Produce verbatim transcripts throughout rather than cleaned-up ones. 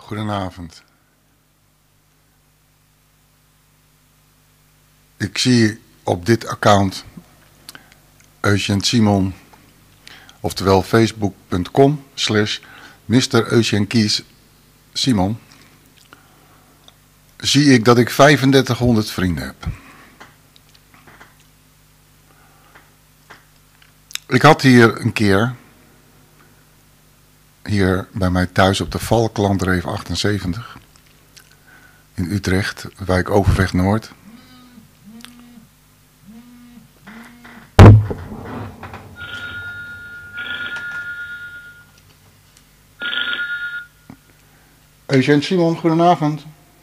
Goedenavond. Ik zie op dit account Eugène Simon, oftewel facebook.com slash mister Eugène Kies Simon, zie ik dat ik vijfendertighonderd vrienden heb. Ik had hier een keer, hier bij mij thuis op de Valklandreef achtenzeventig, in Utrecht, wijk Overweg Noord. Eugène Simon, goedenavond.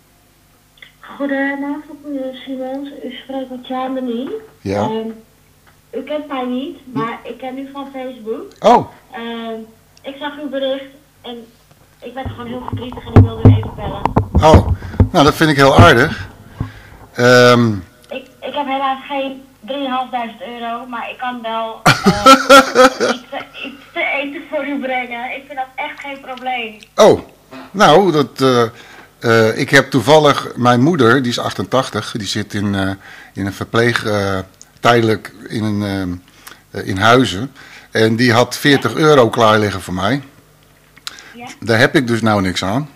Goedenavond, meneer Simons. U spreekt met Jamie. Ja. Um, u kent mij niet, maar ik ken u van Facebook. Oh. Um, ik zag uw bericht en ik ben gewoon heel verdrietig en ik wilde u even bellen. Oh, nou dat vind ik heel aardig. Um... Ik, ik heb helaas geen drieduizend vijfhonderd euro, maar ik kan wel uh, iets, iets te eten voor u brengen. Ik vind dat echt geen probleem. Oh, nou, dat, uh, uh, ik heb toevallig mijn moeder, die is achtentachtig, die zit in, uh, in een verpleeg, uh, tijdelijk in, een, uh, in Huizen. En die had veertig euro klaar liggen voor mij. Ja? Daar heb ik dus nou niks aan.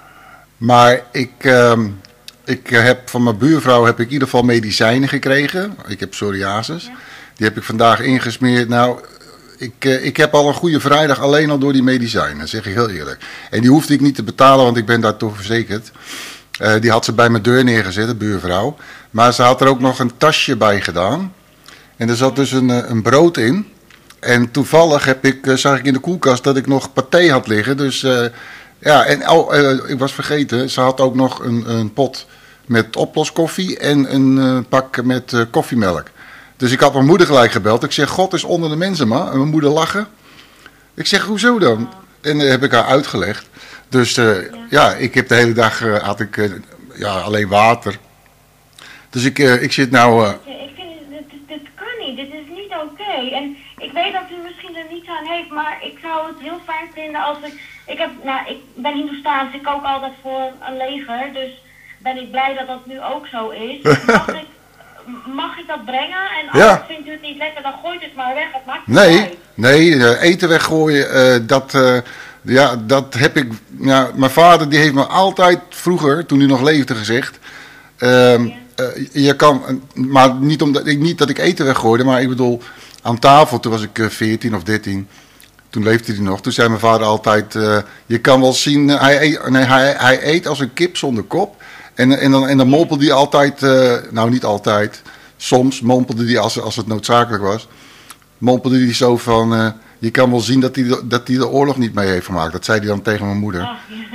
Maar ik, uh, ik heb van mijn buurvrouw heb ik in ieder geval medicijnen gekregen. Ik heb psoriasis. Ja. Die heb ik vandaag ingesmeerd. Nou, ik, uh, ik heb al een goede vrijdag alleen al door die medicijnen, zeg ik heel eerlijk. En die hoefde ik niet te betalen, want ik ben daar toch verzekerd. Uh, die had ze bij mijn deur neergezet, de buurvrouw. Maar ze had er ook nog een tasje bij gedaan. En er zat dus een, een brood in. En toevallig heb ik, zag ik in de koelkast dat ik nog paté had liggen. Dus uh, ja, en oh, uh, ik was vergeten, ze had ook nog een, een pot met oploskoffie en een uh, pak met uh, koffiemelk. Dus ik had mijn moeder gelijk gebeld. Ik zeg, God is onder de mensen, man. En mijn moeder lachen. Ik zeg, hoezo dan? En uh, heb ik haar uitgelegd. Dus uh, ja. ja, ik heb de hele dag uh, had ik uh, ja, alleen water. Dus ik, uh, ik zit nou... Uh, ik vind, dit, dit kan niet. Dit is niet oké. Okay. En ik weet dat u misschien er niets aan heeft, maar ik zou het heel fijn vinden als ik... Ik, heb, nou, ik ben Hindoestaans, ik kook altijd voor een leger, dus ben ik blij dat dat nu ook zo is. Mag ik, mag ik dat brengen? En als ja. vindt u het niet lekker, dan gooit het maar weg. Het maakt nee, uit. nee, uh, eten weggooien, uh, dat... Uh, Ja, dat heb ik... Ja, mijn vader die heeft me altijd vroeger, toen hij nog leefde, gezegd... Uh, ja. uh, je kan... Maar niet, omdat, ik, niet dat ik eten weggooide, maar ik bedoel... Aan tafel, toen was ik uh, veertien of dertien... Toen leefde hij nog. Toen zei mijn vader altijd... Uh, je kan wel zien... Uh, hij, eet, nee, hij, hij eet als een kip zonder kop. En, en, dan, en dan mompelde hij altijd... Uh, nou, niet altijd. Soms mompelde hij als, als het noodzakelijk was... Mompelde hij zo van... Uh, je kan wel zien dat hij, de, dat hij de oorlog niet mee heeft gemaakt. Dat zei hij dan tegen mijn moeder. Oh.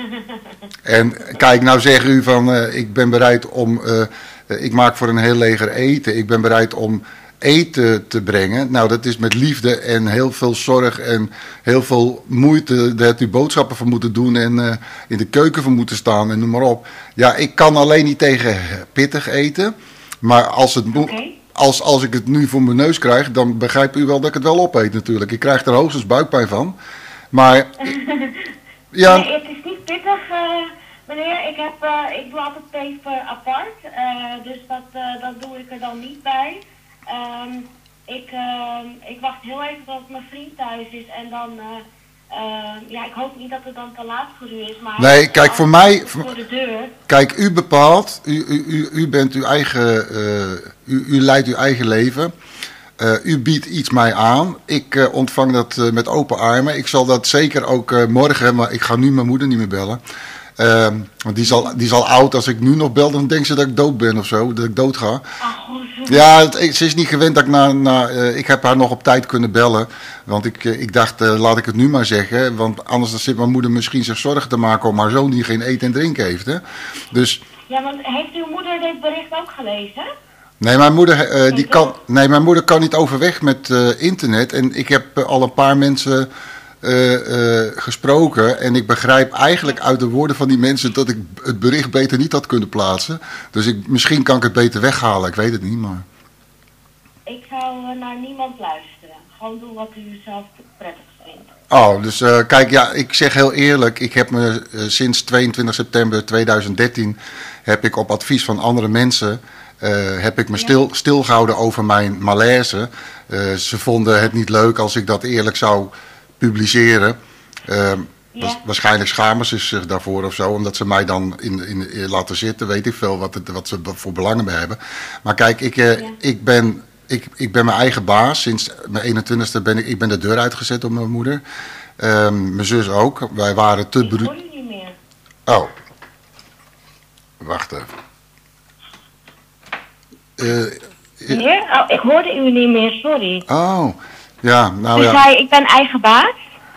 En kijk, nou zeg u van... Uh, ik ben bereid om... Uh, uh, ik maak voor een heel leger eten. Ik ben bereid om eten te brengen. Nou, dat is met liefde en heel veel zorg en heel veel moeite. Daar hebt u boodschappen voor moeten doen en uh, in de keuken voor moeten staan en noem maar op. Ja, ik kan alleen niet tegen pittig eten. Maar als het... Okay. Als, als ik het nu voor mijn neus krijg, dan begrijpt u wel dat ik het wel opeet natuurlijk. Ik krijg er hoogstens buikpijn van. Maar... ja. Nee, het is niet pittig, uh, meneer. Ik, heb, uh, ik doe altijd peper apart. Uh, dus dat, uh, dat doe ik er dan niet bij. Um, ik, uh, ik wacht heel even tot mijn vriend thuis is. En dan... Uh, Uh, ja, ik hoop niet dat het dan te laat voor u is, maar... Nee, kijk, voor mij... Voor de deur. Kijk, u bepaalt, u, u, u, u bent uw eigen... Uh, u, u leidt uw eigen leven. Uh, u biedt iets mij aan. Ik uh, ontvang dat uh, met open armen. Ik zal dat zeker ook uh, morgen, maar ik ga nu mijn moeder niet meer bellen. Uh, want die is, al, die is al oud. Als ik nu nog bel, dan denkt ze dat ik dood ben of zo. Dat ik dood ga. Oh, ja, het, ze is niet gewend dat ik na... na uh, ik heb haar nog op tijd kunnen bellen. Want ik, uh, ik dacht, uh, laat ik het nu maar zeggen. Want anders dan zit mijn moeder misschien zich zorgen te maken om haar zoon die geen eten en drinken heeft. Hè? Dus... Ja, want heeft uw moeder dit bericht ook gelezen? Nee, mijn moeder, uh, die kan, nee, mijn moeder kan niet overweg met uh, internet. En ik heb uh, al een paar mensen... Uh, uh, gesproken en ik begrijp eigenlijk uit de woorden van die mensen dat ik het bericht beter niet had kunnen plaatsen. Dus ik, misschien kan ik het beter weghalen, ik weet het niet, maar... Ik zou uh, naar niemand luisteren. Gewoon doen wat u zelf prettig vindt. Oh, dus uh, kijk, ja, ik zeg heel eerlijk, ik heb me uh, sinds tweeëntwintig september tweeduizend dertien heb ik op advies van andere mensen uh, heb ik me Ja. stil, stilgehouden over mijn malaise. Uh, ze vonden het niet leuk als ik dat eerlijk zou publiceren. Uh, Ja. Waarschijnlijk schamen ze zich daarvoor of zo, omdat ze mij dan in, in, in laten zitten, weet ik veel wat, het, wat ze voor belangen bij hebben. Maar kijk, ik, uh, Ja. ik ben... Ik, ik ben mijn eigen baas. Sinds mijn eenentwintigste ben ik, ik ben de deur uitgezet door mijn moeder. Um, mijn zus ook. Wij waren te Ik bruut. hoor u niet meer. Oh. Wacht even. Uh, Meneer? Oh, ik hoorde u niet meer, sorry. Oh. Ja, nou U ja. zei, ik ben eigen baas?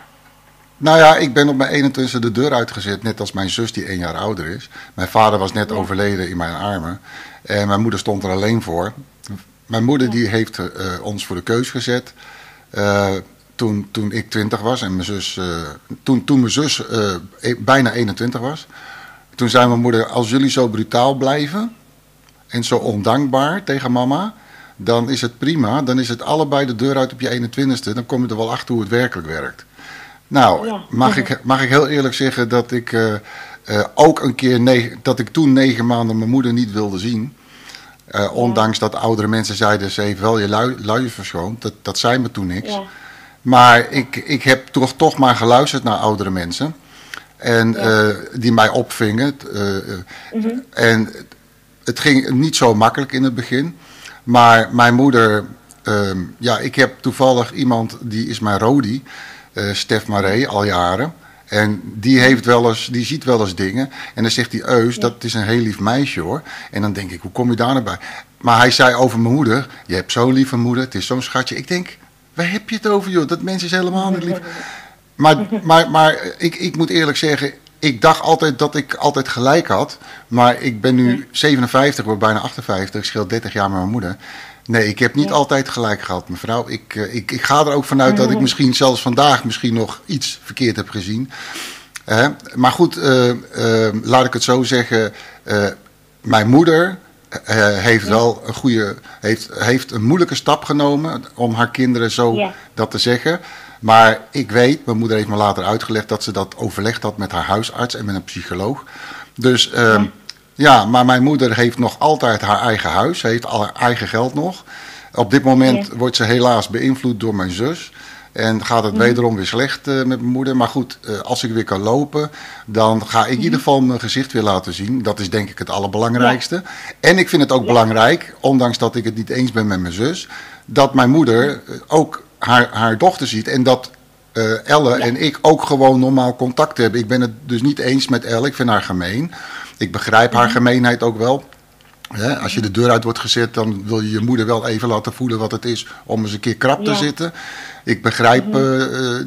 Nou ja, ik ben op mijn eenentwintigste de deur uitgezet. Net als mijn zus die één jaar ouder is. Mijn vader was net Ja. overleden in mijn armen. En mijn moeder stond er alleen voor. Mijn moeder die heeft uh, ons voor de keus gezet uh, toen, toen ik twintig was en mijn zus, uh, toen, toen mijn zus uh, e- bijna eenentwintig was. Toen zei mijn moeder, als jullie zo brutaal blijven en zo ondankbaar tegen mama, dan is het prima. Dan is het allebei de deur uit op je eenentwintigste. Dan kom je er wel achter hoe het werkelijk werkt. Nou, Ja. mag ik, mag ik heel eerlijk zeggen dat ik uh, uh, ook een keer, negen, dat ik toen negen maanden mijn moeder niet wilde zien. Uh, ondanks dat oudere mensen zeiden, ze heeft wel je lui, luiers verschoond. Dat, dat zei me toen niks. Ja. Maar ik, ik heb toch, toch maar geluisterd naar oudere mensen. En Ja. uh, die mij opvingen. Uh, Mhm. En het ging niet zo makkelijk in het begin. Maar mijn moeder, uh, ja, ik heb toevallig iemand, die is mijn Rodi, uh, Stef Maree, al jaren. En die heeft wel eens, die ziet wel eens dingen. En dan zegt hij, Eus, Ja. dat is een heel lief meisje hoor. En dan denk ik, hoe kom je daar nou bij? Maar hij zei over mijn moeder, je hebt zo'n lieve moeder, het is zo'n schatje. Ik denk, waar heb je het over joh? Dat mens is helemaal niet lief. Maar, maar, maar ik, ik moet eerlijk zeggen, ik dacht altijd dat ik altijd gelijk had. Maar ik ben nu zevenenvijftig, word bijna achtenvijftig, ik scheel dertig jaar met mijn moeder. Nee, ik heb niet Ja. altijd gelijk gehad, mevrouw. Ik, uh, ik, ik ga er ook vanuit dat ik misschien zelfs vandaag misschien nog iets verkeerd heb gezien. Uh, maar goed, uh, uh, laat ik het zo zeggen. Uh, mijn moeder uh, heeft Ja. wel een goede, heeft, heeft een moeilijke stap genomen om haar kinderen zo Ja. dat te zeggen. Maar ik weet, mijn moeder heeft me later uitgelegd dat ze dat overlegd had met haar huisarts en met een psycholoog. Dus uh, Ja. ja, maar mijn moeder heeft nog altijd haar eigen huis. Ze heeft al haar eigen geld nog. Op dit moment Ja. wordt ze helaas beïnvloed door mijn zus. En gaat het Mhm. wederom weer slecht uh, met mijn moeder. Maar goed, uh, als ik weer kan lopen, dan ga ik in ieder geval mijn gezicht weer laten zien. Dat is denk ik het allerbelangrijkste. En ik vind het ook Ja. belangrijk, ondanks dat ik het niet eens ben met mijn zus, dat mijn moeder uh, ook haar, haar dochter ziet. En dat uh, Elle Ja. en ik ook gewoon normaal contact hebben. Ik ben het dus niet eens met Elle, ik vind haar gemeen. Ik begrijp haar gemeenheid ook wel. Hè, als je de deur uit wordt gezet, dan wil je je moeder wel even laten voelen wat het is om eens een keer krap te Ja. zitten. Ik begrijp uh, uh,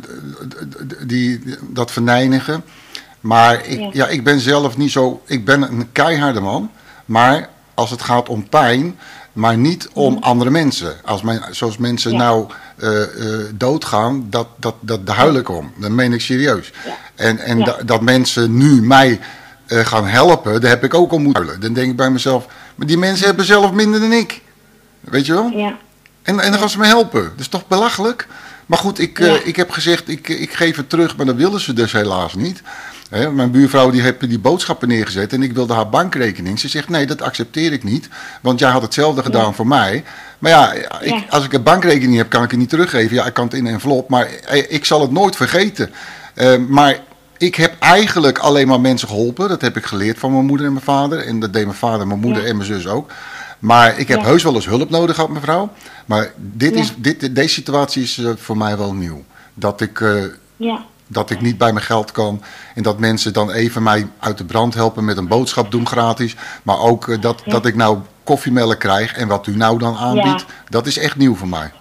die, dat verneinigen. Maar ik, Ja. ja, ik ben zelf niet zo... Ik ben een keiharde man. Maar als het gaat om pijn, maar niet om andere mensen. Als men, zoals mensen Ja. nou uh, uh, doodgaan, dat, dat, dat, daar huil ik om. Dat meen ik serieus. Ja. En, en Ja. da- dat mensen nu mij uh, gaan helpen, daar heb ik ook al moeten huilen. Dan denk ik bij mezelf, maar die mensen hebben zelf minder dan ik. Weet je wel? Ja. En, en dan gaan ze me helpen. Dat is toch belachelijk? Maar goed, ik, Ja. uh, ik heb gezegd, ik, ik geef het terug, maar dat wilden ze dus helaas niet. Hè, mijn buurvrouw die heeft die boodschappen neergezet en ik wilde haar bankrekening. Ze zegt, nee, dat accepteer ik niet, want jij had hetzelfde gedaan Ja. voor mij. Maar ja, ik, Ja. als ik een bankrekening heb, kan ik het niet teruggeven. Ja, ik kan het in een envelop, maar eh, ik zal het nooit vergeten. Uh, maar ik heb eigenlijk alleen maar mensen geholpen. Dat heb ik geleerd van mijn moeder en mijn vader. En dat deed mijn vader, mijn moeder Ja. en mijn zus ook. Maar ik heb Ja. heus wel eens hulp nodig gehad, mevrouw. Maar dit Ja. is, dit, deze situatie is uh, voor mij wel nieuw. Dat ik, uh, Ja. dat ik niet bij mijn geld kan. En dat mensen dan even mij uit de brand helpen met een boodschap doen gratis. Maar ook uh, dat, Ja. dat ik nou koffiemelk krijg. En wat u nou dan aanbiedt, Ja. dat is echt nieuw voor mij.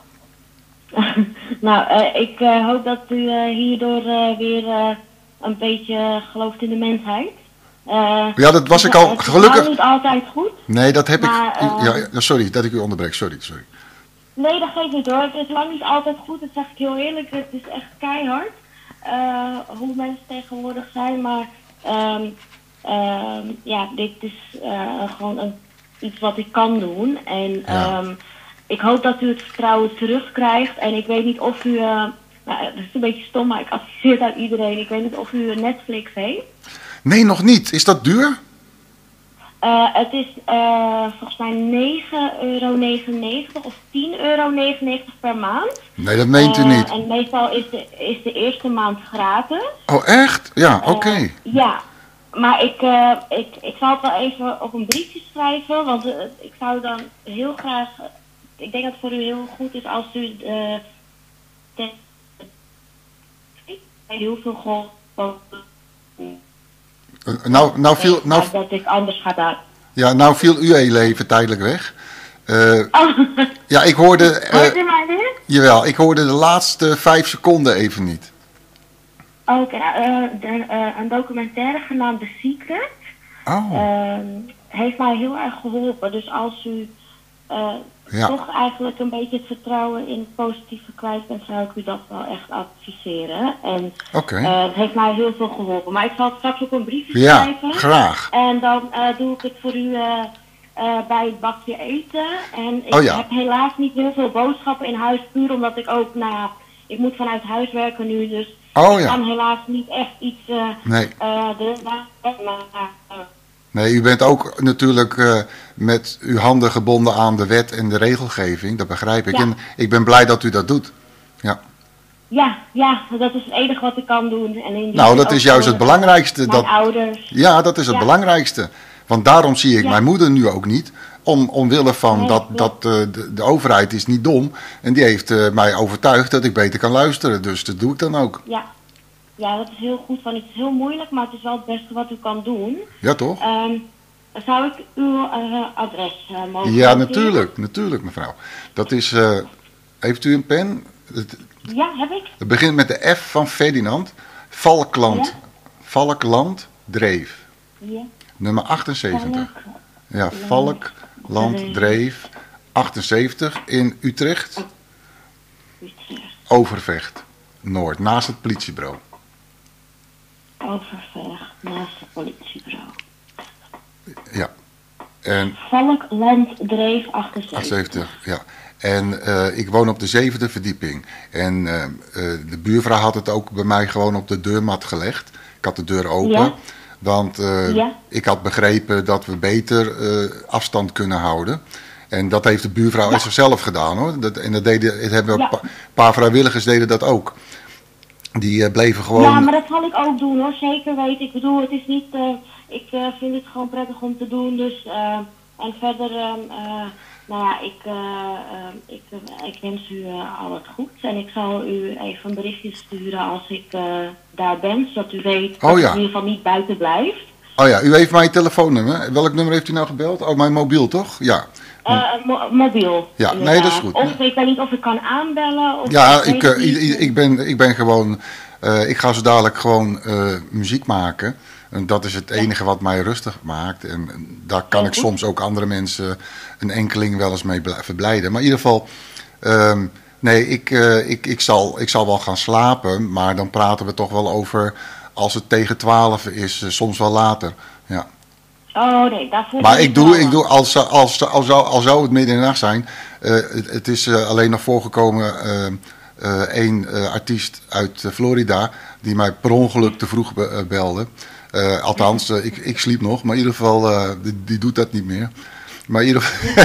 Nou, uh, ik uh, hoop dat u uh, hierdoor uh, weer uh, een beetje gelooft in de mensheid. Uh, Ja, dat was ik het- al. het is Gelukkig. nou niet altijd goed. Nee, dat heb Maar, ik. uh, Ja, ja, sorry dat ik u onderbreek. Sorry, sorry. Nee, dat geeft niet hoor. Het is lang niet altijd goed. Dat zeg ik heel eerlijk. Het is echt keihard. Uh, hoe mensen tegenwoordig zijn. Maar um, um, ja, dit is uh, gewoon een, iets wat ik kan doen. En Ja. um, ik hoop dat u het vertrouwen terugkrijgt. En ik weet niet of u uh, Nou, dat is een beetje stom, maar ik adviseer het aan iedereen. Ik weet niet of u Netflix heeft. Nee, nog niet. Is dat duur? Uh, het is uh, volgens mij negen euro negenennegentig of tien euro negenennegentig per maand. Nee, dat meent u Uh, niet. En meestal is de, is de eerste maand gratis. Oh, echt? Ja, oké. Okay. Uh, ja, maar ik, uh, ik, ik zal het wel even op een briefje schrijven, want uh, ik zou dan heel graag... Uh, ik denk dat het voor u heel goed is als u... Uh, de, heel veel geholpen... Nou, nou viel, nou, dat ik anders ga daar. Ja, nou viel u heel even tijdelijk weg. Uh, oh. Ja, ik hoorde... Uh, Hoort u mij weer? Jawel, ik hoorde de laatste vijf seconden even niet. Oké, okay, uh, uh, een documentaire genaamd The Secret. Oh. Uh, heeft mij heel erg geholpen. Dus als u uh, ja. toch eigenlijk een beetje het vertrouwen in het positieve kwijt bent, zou ik u dat wel echt adviseren. En okay. uh, het heeft mij heel veel geholpen. Maar ik zal het straks op een briefje ja, schrijven. Graag. En dan uh, doe ik het voor u uh, uh, bij het bakje eten. En ik oh, ja. heb helaas niet heel veel boodschappen in huis, puur omdat ik ook, nou ja, ik moet vanuit huis werken nu, dus oh, ik ja. kan helaas niet echt iets... Uh, nee. Uh, de, uh, Nee, u bent ook natuurlijk uh, met uw handen gebonden aan de wet en de regelgeving, dat begrijp ik. Ja. En ik ben blij dat u dat doet. Ja, ja, ja, dat is het enige wat ik kan doen. En in nou, dat is juist het belangrijkste. Mijn dat, ouders. Ja, dat is het ja. belangrijkste. Want daarom zie ik ja. mijn moeder nu ook niet. Om, omwille van nee, dat, ja. dat uh, de, de overheid is niet dom. En die heeft uh, mij overtuigd dat ik beter kan luisteren. Dus dat doe ik dan ook. Ja. Ja, dat is heel goed. Van, het is heel moeilijk, maar het is wel het beste wat u kan doen. Ja, toch? Um, zou ik uw uh, adres uh, mogen Ja, natuurlijk. Natuurlijk, mevrouw. Dat is... Uh, heeft u een pen? Het, ja, heb ik. Het begint met de F van Ferdinand. Valkland. Ja? Valkland Dreef. Ja. Nummer achtenzeventig. Valk, ja, Valkland Dreef. achtenzeventig in Utrecht. Utrecht. Overvecht. Noord, naast het politiebureau. Overvecht, naast het politiebureau. Ja. En Valkland Dreef achtenzeventig. achtenzeventig, ja. En uh, ik woon op de zevende verdieping. En uh, uh, de buurvrouw had het ook bij mij gewoon op de deurmat gelegd. Ik had de deur open. Ja. Want uh, ja. ik had begrepen dat we beter uh, afstand kunnen houden. En dat heeft de buurvrouw ja. zichzelf gedaan, hoor. Dat, en dat deden, het hebben ja. een pa- paar vrijwilligers deden dat ook. Die uh, bleven gewoon... Ja, maar dat zal ik ook doen, hoor. Zeker weten. Ik bedoel, het is niet... Uh, ik uh, vind het gewoon prettig om te doen, dus... Uh, en verder... Uh, uh, nou ja, ik, uh, uh, ik, uh, ik wens u uh, al het goed. En ik zal u even een berichtje sturen als ik uh, daar ben, zodat u weet oh, dat ja. ik in ieder geval niet buiten blijf. Oh ja, u heeft mijn telefoonnummer. Welk nummer heeft u nou gebeld? Oh, mijn mobiel, toch? Ja. Uh, mo- mobiel. Ja, inderdaad. Nee, dat is goed. Of ik weet niet of ik kan aanbellen. Of ja, ik, ik, uh, ik, ik, ben, ik ben gewoon... Uh, ik ga zo dadelijk gewoon uh, muziek maken. En dat is het enige wat mij rustig maakt. En daar kan ik soms ook andere mensen een enkeling wel eens mee verblijden. Maar in ieder geval... Um, nee, ik, uh, ik, ik, zal, ik zal wel gaan slapen. Maar dan praten we toch wel over... Als het tegen twaalf is, uh, soms wel later. Ja. Oh nee, daarvoor... Maar ik doe, ik doe als, als, als, zou, als zou het midden in de nacht zijn... Uh, het, het is uh, alleen nog voorgekomen... Uh, uh, één uh, artiest uit uh, Florida... die mij per ongeluk te vroeg be- uh, belde... Uh, althans, uh, ik, ik sliep nog, maar in ieder geval, uh, die, die doet dat niet meer. Maar in ieder geval...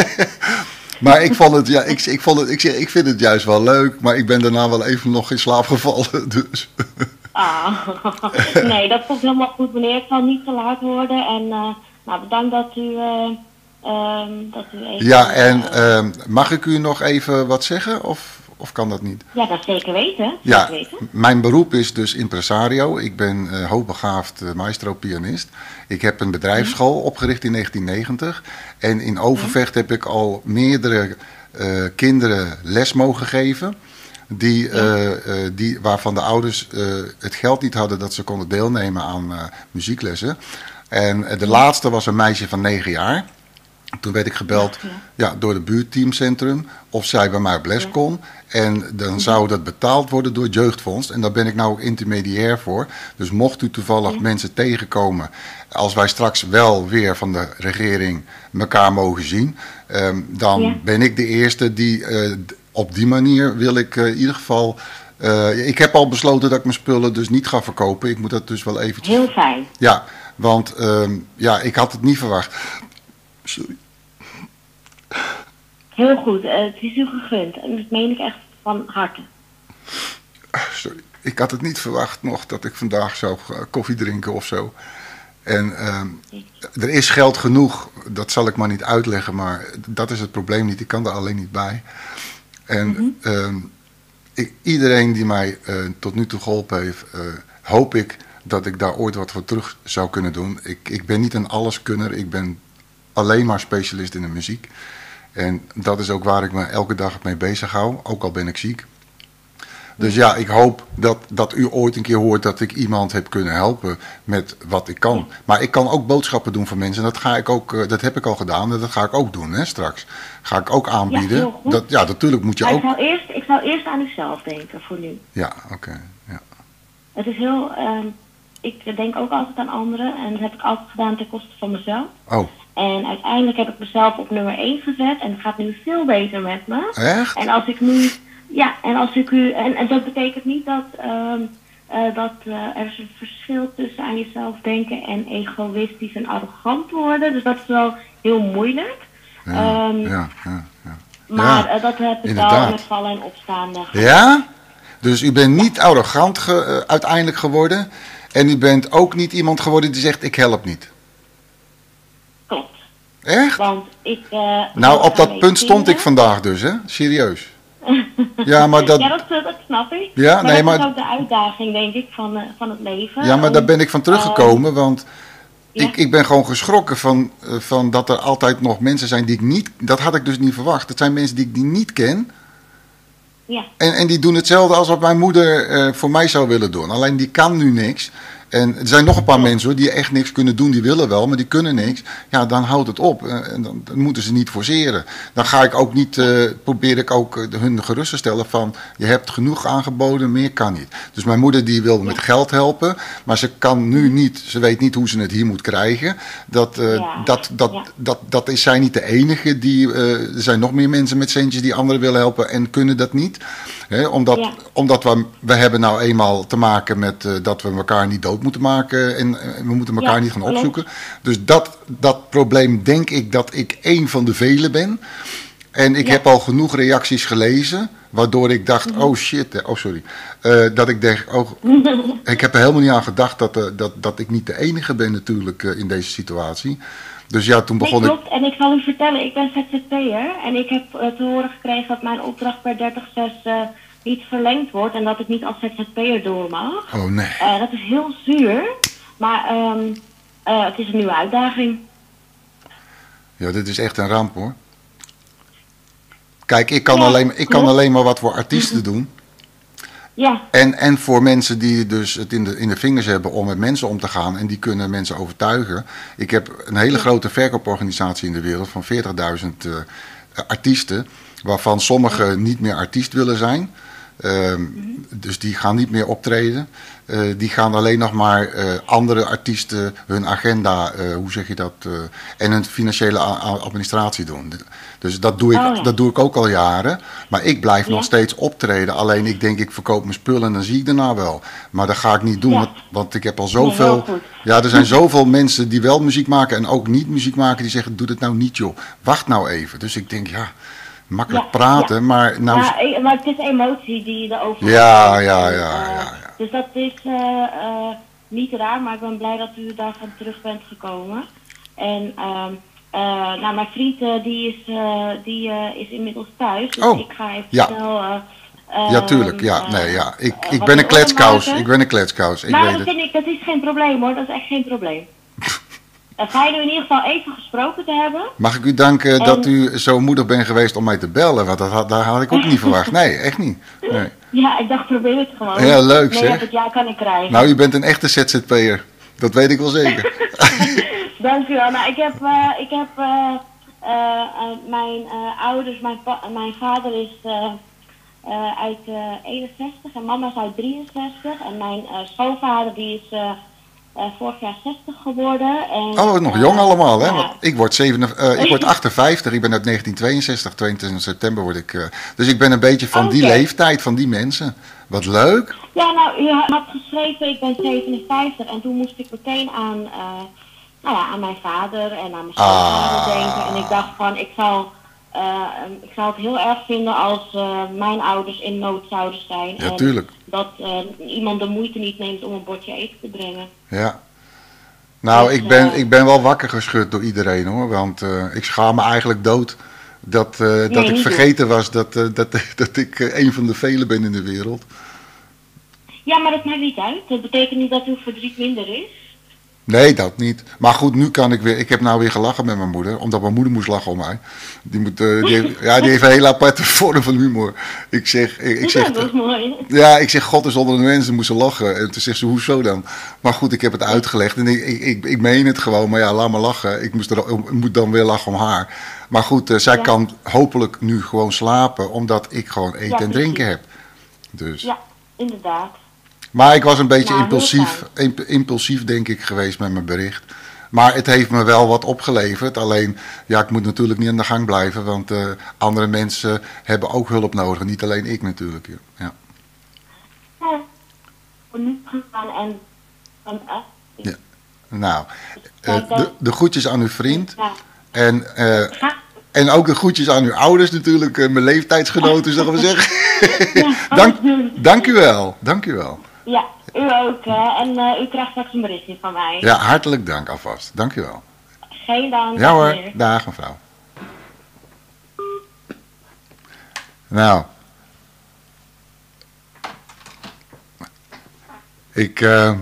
maar ik vond het, ja, ik, ik, vond het, ik, zeg, ik vind het juist wel leuk, maar ik ben daarna wel even nog in slaap gevallen, dus... ah, nee, dat komt helemaal goed, meneer. Het zal niet te laat worden en uh, nou, bedankt dat u... Uh, um, dat u even, ja, en uh, mag ik u nog even wat zeggen, of... Of kan dat niet? Ja, dat zeker weten. Zeker ja, weten. Mijn beroep is dus impresario. Ik ben uh, hoogbegaafd uh, maestro-pianist. Ik heb een bedrijfsschool mm. opgericht in negentien negentig. En in Overvecht mm. heb ik al meerdere uh, kinderen les mogen geven. Die, uh, uh, die, waarvan de ouders uh, het geld niet hadden dat ze konden deelnemen aan uh, muzieklessen. En uh, de mm. laatste was een meisje van negen jaar. Toen werd ik gebeld ja, ja. Ja, door het buurteamcentrum of zij bij mij op les kon. En dan zou dat betaald worden door het Jeugdfonds. En daar ben ik nou ook intermediair voor. Dus mocht u toevallig ja. mensen tegenkomen... als wij straks wel weer van de regering elkaar mogen zien... Um, dan ja. ben ik de eerste die uh, op die manier wil ik uh, in ieder geval... Uh, ik heb al besloten dat ik mijn spullen dus niet ga verkopen. Ik moet dat dus wel eventjes... Heel fijn. Ja, want uh, ja, ik had het niet verwacht. Sorry. Heel goed, uh, het is u gegund. En dat meen ik echt van harte. Sorry, ik had het niet verwacht nog dat ik vandaag zou koffie drinken of zo. En uh, er is geld genoeg, dat zal ik maar niet uitleggen, maar dat is het probleem niet. Ik kan er alleen niet bij. En mm-hmm. uh, ik, iedereen die mij uh, tot nu toe geholpen heeft, uh, hoop ik dat ik daar ooit wat voor terug zou kunnen doen. Ik, ik ben niet een alleskunner, ik ben alleen maar specialist in de muziek. En dat is ook waar ik me elke dag mee bezig hou, ook al ben ik ziek. Dus ja, ik hoop dat, dat u ooit een keer hoort dat ik iemand heb kunnen helpen met wat ik kan. Maar ik kan ook boodschappen doen voor mensen. Dat ga ik ook, dat heb ik al gedaan en dat ga ik ook doen, hè, straks. Ga ik ook aanbieden. Ja, dat, ja natuurlijk moet je maar ook... Ik zou, eerst, ik zou eerst aan uzelf denken, voor nu. Ja, oké. Okay, ja. Het is heel... Uh, ik denk ook altijd aan anderen en dat heb ik altijd gedaan ten koste van mezelf. Oh. En uiteindelijk heb ik mezelf op nummer één gezet en het gaat nu veel beter met me. Echt? En als ik nu... Ja, en als ik u... En, en dat betekent niet dat, uh, uh, dat uh, er is een verschil tussen aan jezelf denken en egoïstisch en arrogant worden. Dus dat is wel heel moeilijk. Ja, um, ja, ja, ja. Maar ja, uh, dat heb ik inderdaad. wel met vallen en opstaan. Ja? Dus u bent niet arrogant ge, uh, uiteindelijk geworden. En u bent ook niet iemand geworden die zegt ik help niet. Klopt. Echt? Want ik... Uh, nou, op dat punt stond ik vandaag dus, hè? Serieus. Ja, maar dat... ja, dat, dat snap ik. Ja, maar nee, dat maar... is ook de uitdaging, denk ik, van, uh, van het leven. Ja, maar om, daar ben ik van teruggekomen, uh, want ja? ik, ik ben gewoon geschrokken van, uh, van dat er altijd nog mensen zijn die ik niet... Dat had ik dus niet verwacht. Het zijn mensen die ik die niet ken. Ja. En, en die doen hetzelfde als wat mijn moeder uh, voor mij zou willen doen. Alleen die kan nu niks. En er zijn nog een paar ja. mensen hoor, die echt niks kunnen doen. Die willen wel, maar die kunnen niks. Ja, dan houdt het op. Uh, en dan, dan moeten ze niet forceren. Dan ga ik ook niet, uh, probeer ik ook uh, hun gerust te stellen van... je hebt genoeg aangeboden, meer kan niet. Dus mijn moeder die wil met geld helpen. Maar ze kan nu niet, ze weet niet hoe ze het hier moet krijgen. Dat, uh, ja. dat, dat, ja. dat, dat is zij niet de enige. Die, uh, er zijn nog meer mensen met centjes die anderen willen helpen en kunnen dat niet. He, omdat ja. omdat we, we hebben nou eenmaal te maken met uh, dat we elkaar niet dood moeten maken en uh, we moeten elkaar ja, niet gaan opzoeken. Klopt. Dus dat, dat probleem denk ik dat ik één van de velen ben. En ik ja. heb al genoeg reacties gelezen, waardoor ik dacht, mm-hmm. oh shit, oh sorry. Uh, dat ik denk, oh, ik heb er helemaal niet aan gedacht dat, uh, dat, dat ik niet de enige ben natuurlijk uh, in deze situatie. Dus ja, toen begon nee, klopt. ik... En ik zal u vertellen, ik ben Z Z P'er en ik heb uh, te horen gekregen dat mijn opdracht per dertig zes uh, niet verlengd wordt en dat ik niet als Z Z P'er door mag. Oh nee. Uh, dat is heel zuur, maar um, uh, het is een nieuwe uitdaging. Ja, dit is echt een ramp hoor. Kijk, ik kan, ja, alleen, ik kan alleen maar wat voor artiesten doen. Ja. En, en voor mensen die dus het in de, in de vingers hebben om met mensen om te gaan. En die kunnen mensen overtuigen. Ik heb een hele grote verkooporganisatie in de wereld van veertigduizend uh, artiesten. Waarvan sommigen niet meer artiest willen zijn. Uh, mm-hmm. Dus die gaan niet meer optreden. Uh, die gaan alleen nog maar uh, andere artiesten hun agenda, uh, hoe zeg je dat, uh, en hun financiële a- administratie doen. Dus dat doe, ik, oh, ja. dat doe ik ook al jaren. Maar ik blijf ja. nog steeds optreden. Alleen ik denk, ik verkoop mijn spullen en dan zie ik daarna wel. Maar dat ga ik niet doen, ja. want, want ik heb al zoveel... Nee, ja, er zijn zoveel mensen die wel muziek maken en ook niet muziek maken, die zeggen, doe dit nou niet joh. Wacht nou even. Dus ik denk, ja... Makkelijk ja, praten, ja. maar... Nou... Ja, maar het is emotie die je erover ja, ja, ja, ja, ja, ja. Dus dat is uh, uh, niet raar, maar ik ben blij dat u daarvan terug bent gekomen. En uh, uh, nou, mijn vriend uh, die is, uh, die, uh, is inmiddels thuis, dus oh, ik ga even ja. snel... Uh, uh, ja, tuurlijk. Ja, nee, ja. Ik, uh, ik ben een kletskous. Ik ben een kletskous. Ik nou, weet dat, het. vind ik, dat is geen probleem hoor, dat is echt geen probleem. Fijn u in ieder geval even gesproken te hebben. Mag ik u danken en... dat u zo moedig bent geweest om mij te bellen? Want dat had, daar had ik ook niet verwacht. Nee, echt niet. Nee. Ja, ik dacht probeer het gewoon. Ja, leuk zeg. Nee, het ja kan ik krijgen. Nou, u bent een echte Z Z P'er. Dat weet ik wel zeker. Dank u wel. Nou, ik heb, uh, ik heb uh, uh, uh, mijn uh, ouders, mijn, pa- mijn vader is uh, uh, uit uh, eenenzestig en mama is uit drieënzestig. En mijn uh, schoonvader die is... Uh, uh, vorig jaar zestig geworden. En, Oh, nog uh, jong allemaal, hè? ja. Want ik word, zeven, uh, ik word achtenvijftig, ik ben uit negentien tweeënzestig, tweeëntwintig september word ik. Uh, dus ik ben een beetje van die Okay. leeftijd, van die mensen. Wat leuk. Ja, nou, u had geschreven, ik ben zevenenvijftig en toen moest ik meteen aan, uh, nou ja, aan mijn vader en aan mijn schoonvader Ah. denken. En ik dacht van, ik zou, uh, ik zou het heel erg vinden als uh, mijn ouders in nood zouden zijn. Ja, en tuurlijk. dat uh, iemand de moeite niet neemt om een bordje eten te brengen. Ja. Nou, Dus, ik ben, uh, ik ben wel wakker geschud door iedereen, hoor. Want uh, ik schaam me eigenlijk dood dat, uh, dat Nee, ik niet vergeten was dat, uh, dat, dat ik uh, een van de velen ben in de wereld. Ja, maar dat maakt niet uit. Dat betekent niet dat uw verdriet minder is. Nee, dat niet. Maar goed, nu kan ik weer. Ik heb nou weer gelachen met mijn moeder, omdat mijn moeder moest lachen om mij. Die, moet, uh, die, heeft, ja, die heeft een hele aparte vorm van humor. Ik zeg, ik, ik zeg, Ja, dat is mooi. ja, ik zeg, God is onder de mensen, moesten lachen. En toen zegt ze, hoezo dan? Maar goed, ik heb het uitgelegd en ik, ik, ik, ik meen het gewoon. Maar ja, laat me lachen. Ik, moest er, ik moet dan weer lachen om haar. Maar goed, uh, zij Ja. kan hopelijk nu gewoon slapen, omdat ik gewoon eten Ja, en drinken precies. heb. Dus. Ja, inderdaad. Maar ik was een beetje Nou, heel impulsief, imp- impulsief denk ik geweest met mijn bericht. Maar het heeft me wel wat opgeleverd. Alleen, ja, ik moet natuurlijk niet aan de gang blijven. Want uh, andere mensen hebben ook hulp nodig. Niet alleen ik natuurlijk. Ja. Ja. Ja, voor nu gaan en... en uh, Ja. Nou, Kijk, uh, dat- de, de groetjes aan uw vriend. Ja. En, uh, Ga- en ook de groetjes aan uw ouders natuurlijk. Uh, mijn leeftijdsgenoten, zullen we zeggen. Ja, dank, alles doen. dank u wel. Dank u wel. Ja, u ook. Hè. En uh, u krijgt straks een berichtje van mij. Ja, hartelijk dank alvast. Dank u wel. Geen dank. Ja hoor, meneer. dag mevrouw. Nou. Ik, uh,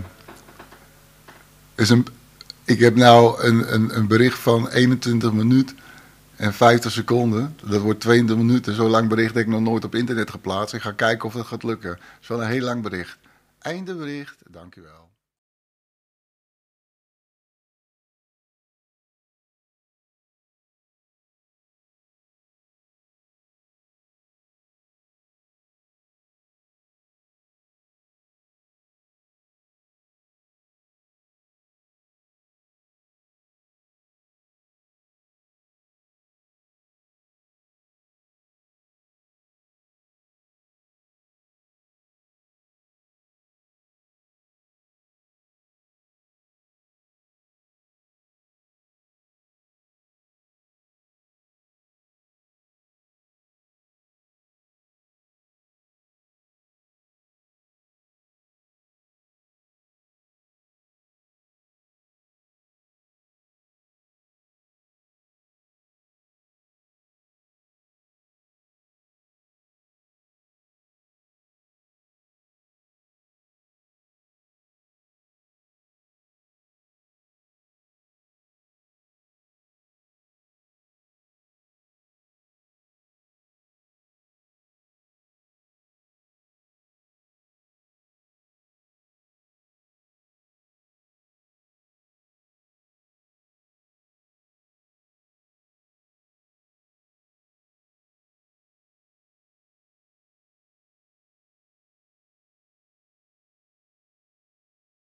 is een, ik heb nou een, een, een bericht van eenentwintig minuten en vijftig seconden. Dat wordt tweeëntwintig minuten. Zo'n lang bericht heb ik nog nooit op internet geplaatst. Ik ga kijken of dat gaat lukken. Het is wel een heel lang bericht. Einde bericht. Dank u wel.